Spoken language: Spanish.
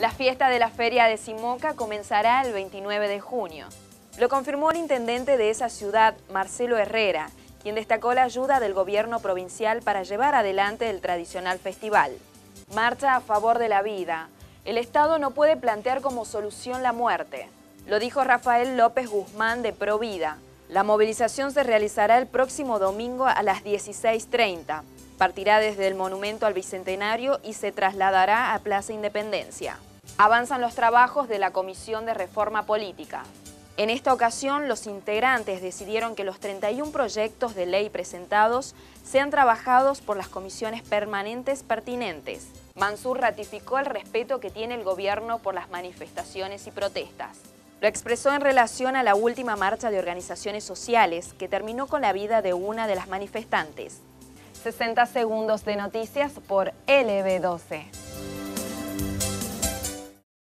La fiesta de la Feria de Simoca comenzará el 29 de junio. Lo confirmó el intendente de esa ciudad, Marcelo Herrera, quien destacó la ayuda del gobierno provincial para llevar adelante el tradicional festival. Marcha a favor de la vida. El Estado no puede plantear como solución la muerte. Lo dijo Rafael López Guzmán de Provida. La movilización se realizará el próximo domingo a las 16:30. Partirá desde el Monumento al Bicentenario y se trasladará a Plaza Independencia. Avanzan los trabajos de la Comisión de Reforma Política. En esta ocasión, los integrantes decidieron que los 31 proyectos de ley presentados sean trabajados por las comisiones permanentes pertinentes. Mansur ratificó el respeto que tiene el gobierno por las manifestaciones y protestas. Lo expresó en relación a la última marcha de organizaciones sociales que terminó con la vida de una de las manifestantes. 60 segundos de noticias por LB12.